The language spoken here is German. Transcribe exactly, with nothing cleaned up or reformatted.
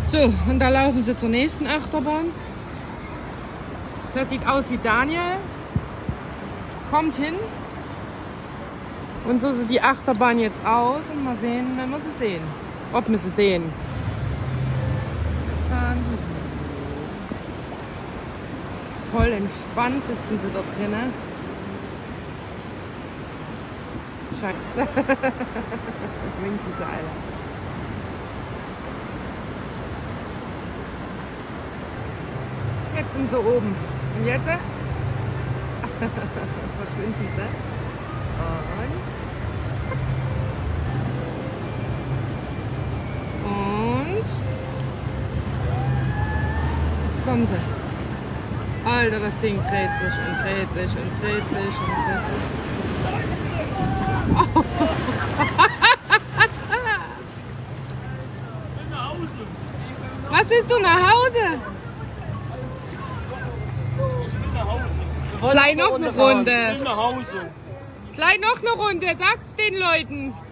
So, und da laufen sie zur nächsten Achterbahn. Das sieht aus wie Daniel. Kommt hin. Und so sieht die Achterbahn jetzt aus. Und mal sehen, wenn wir sie sehen. Ob wir sie sehen. Jetzt fahren sie. Voll entspannt sitzen sie dort drinnen. Scheiße. Winken sie alle. Jetzt sind sie oben. Und jetzt? Verschwinden sie. Und. Und. Jetzt kommen sie. Alter, das Ding dreht sich und dreht sich und dreht sich und dreht sich. Oh. Was willst du, nach Hause? Gleich noch eine Runde. Gleich noch eine Runde, sagt's den Leuten.